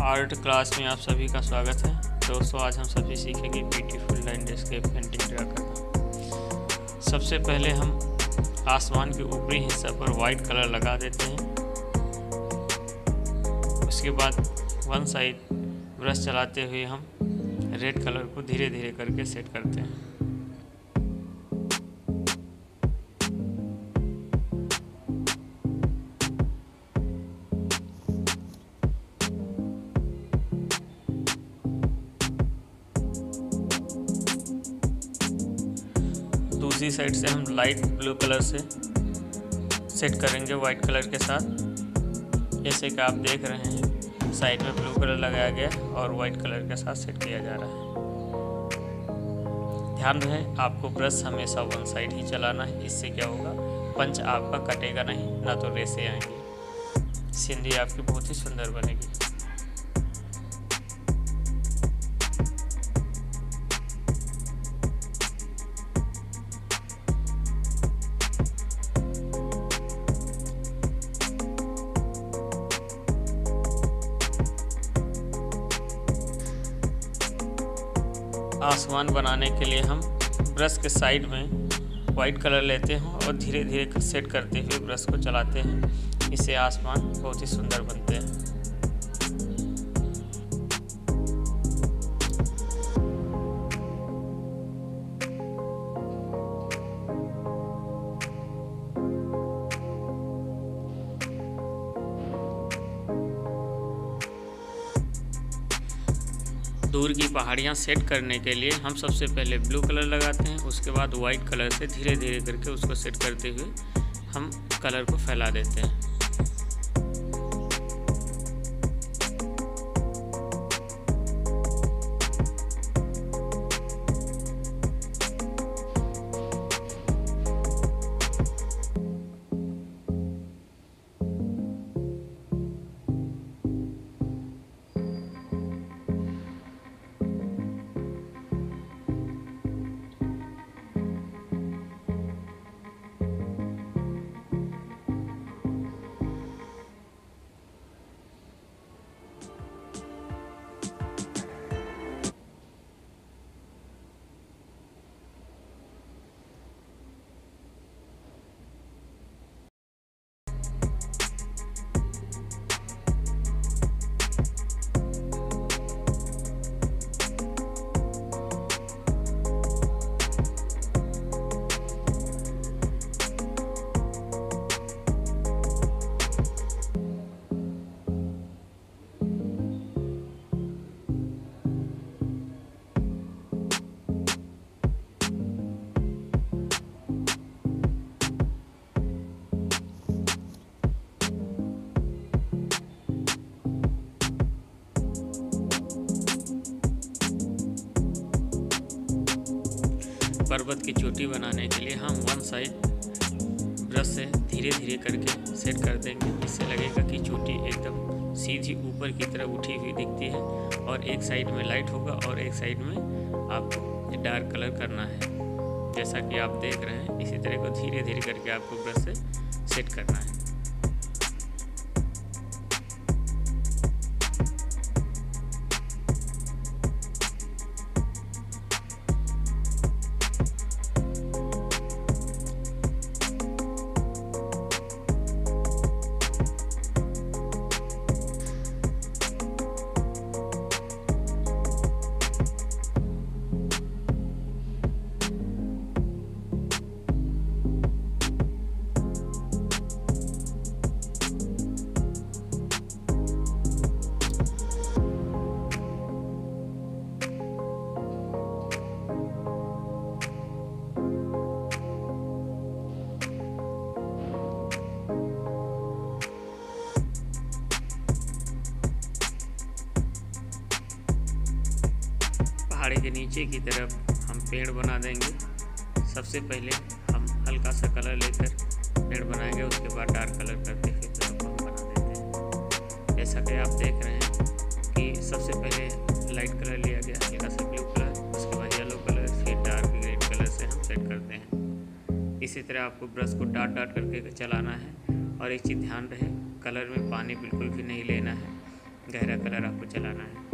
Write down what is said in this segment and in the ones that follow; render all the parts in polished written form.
Art class में आप सभी का स्वागत है। दोस्तों, आज हम सभी सीखेंगे ब्यूटीफुल लैंडस्केप पेंटिंग ड्रा करना। सबसे पहले हम आसमान के ऊपरी हिस्से पर वाइट कलर लगा देते हैं। उसके बाद वन साइड ब्रश चलाते हुए हम रेड कलर को धीरे धीरे करके सेट करते हैं। दूसरी साइड से हम लाइट ब्लू कलर से सेट करेंगे वाइट कलर के साथ। जैसे कि आप देख रहे हैं, साइड में ब्लू कलर लगाया गया और वाइट कलर के साथ सेट किया जा रहा है। ध्यान रहे, आपको ब्रश हमेशा वन साइड ही चलाना है। इससे क्या होगा, पंच आपका कटेगा नहीं, ना तो रेसे आएंगी। सीनरी आपकी बहुत ही सुंदर बनेगी। आसमान बनाने के लिए हम ब्रश के साइड में वाइट कलर लेते हैं और धीरे धीरे सेट करते हुए ब्रश को चलाते हैं। इससे आसमान बहुत ही सुंदर बनते हैं। दूर की पहाड़ियाँ सेट करने के लिए हम सबसे पहले ब्लू कलर लगाते हैं। उसके बाद वाइट कलर से धीरे धीरे करके उसको सेट करते हुए हम कलर को फैला देते हैं। पर्वत की चोटी बनाने के लिए हम वन साइड ब्रश से धीरे धीरे करके सेट कर देंगे। इससे लगेगा कि चोटी एकदम सीधी ऊपर की तरफ उठी हुई दिखती है और एक साइड में लाइट होगा और एक साइड में आपको डार्क कलर करना है। जैसा कि आप देख रहे हैं, इसी तरह को धीरे धीरे करके आपको ब्रश से सेट करना है। पहाड़ी के नीचे की तरफ हम पेड़ बना देंगे। सबसे पहले हम हल्का सा कलर लेकर पेड़ बनाएंगे, उसके बाद डार्क कलर करते हुए पेड़ को हम बना देते हैं। जैसा कि आप देख रहे हैं कि सबसे पहले लाइट कलर लिया गया, हल्का सा ब्लू कलर, उसके बाद येलो कलर, फिर डार्क ग्रीन कलर से हम सेट करते हैं। इसी तरह आपको ब्रश को डाट डाट करके चलाना है। और एक चीज़ ध्यान रहे, कलर में पानी बिल्कुल भी नहीं लेना है, गहरा कलर आपको चलाना है।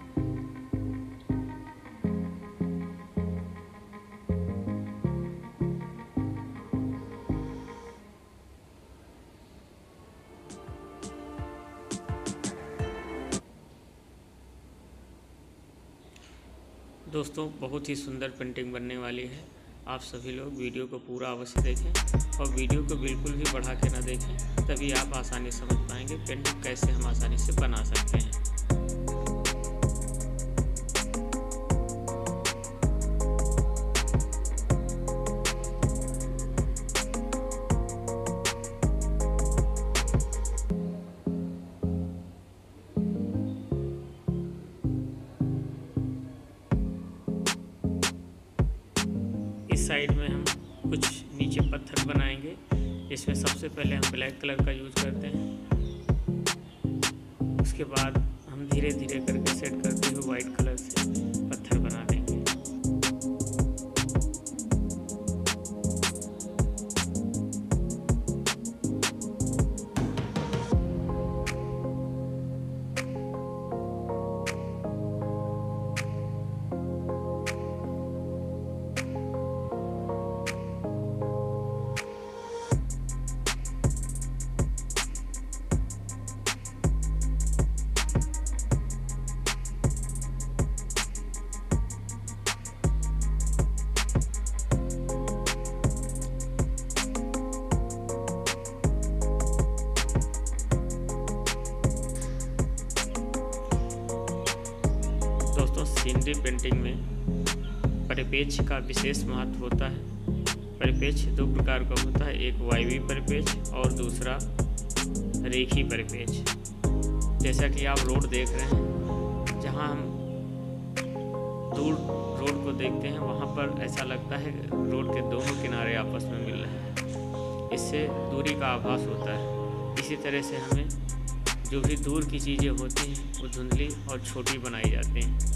दोस्तों बहुत ही सुंदर पेंटिंग बनने वाली है। आप सभी लोग वीडियो को पूरा अवश्य देखें और वीडियो को बिल्कुल भी बढ़ा के ना देखें, तभी आप आसानी समझ पाएंगे पेंटिंग कैसे हम आसानी से बना सकते हैं। इस साइड में हम कुछ नीचे पत्थर बनाएंगे। इसमें सबसे पहले हम ब्लैक कलर का यूज करते हैं, उसके बाद हम धीरे धीरे करके सेट करते हुए वाइट कलर से पत्थर बना देंगे। दोस्तों सीनरी पेंटिंग में परिप्रेक्ष्य का विशेष महत्व होता है। परिप्रेक्ष्य दो प्रकार का होता है, एक वायवीय परिप्रेक्ष्य और दूसरा रेखीय परिप्रेक्ष्य। जैसा कि आप रोड देख रहे हैं, जहां हम दूर रोड को देखते हैं वहां पर ऐसा लगता है रोड के दोनों किनारे आपस में मिल रहे हैं, इससे दूरी का आभास होता है। इसी तरह से हमें जो भी दूर की चीज़ें होती हैं वो धुंधली और छोटी बनाई जाती हैं।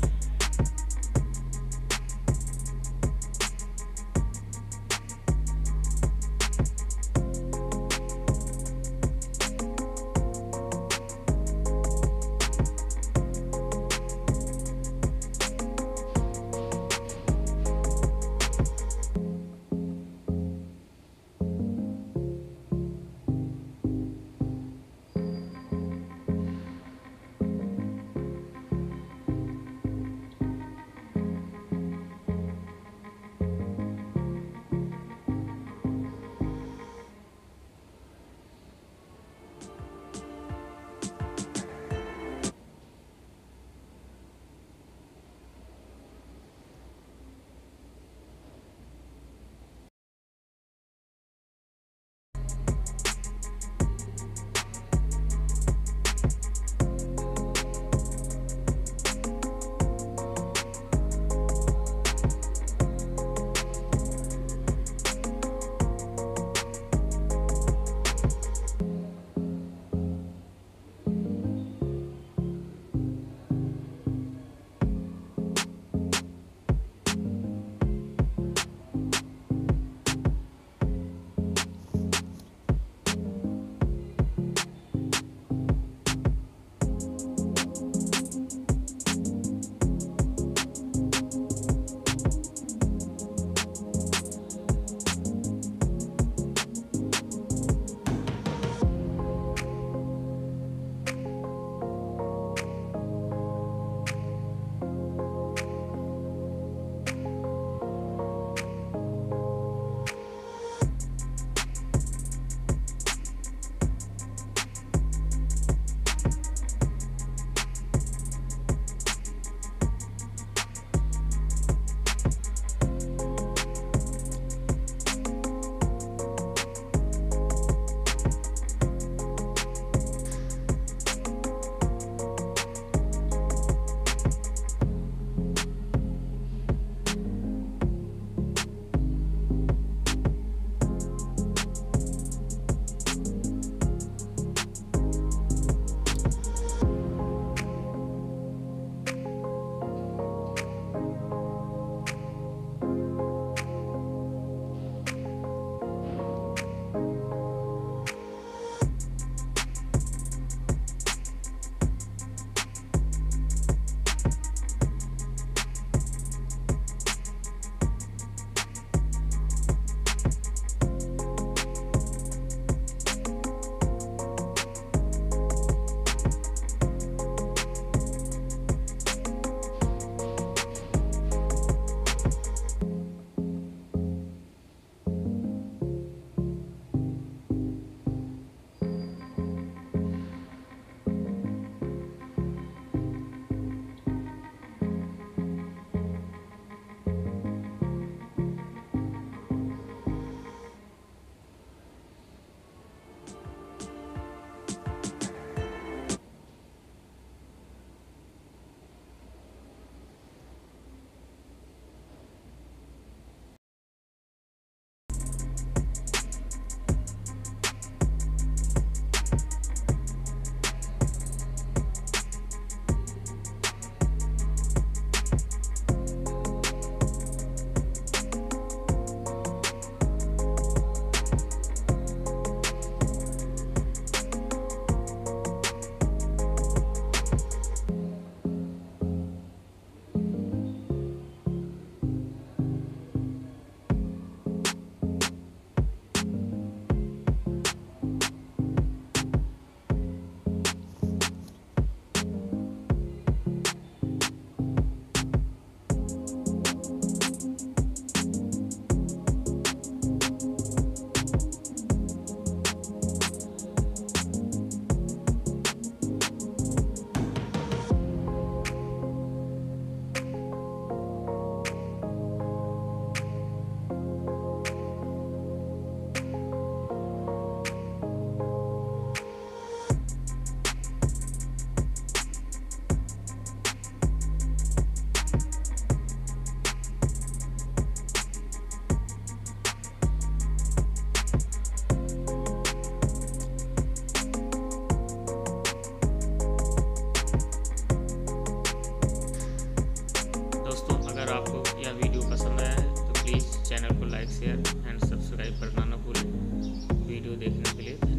देखने के लिए